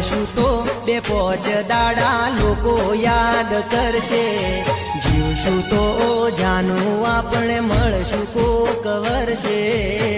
મળશું તો 2-5 દાડા લોકો યાદ કરશે. જીવશું તો જાનું આપણે મળશું કોક વર્ષે.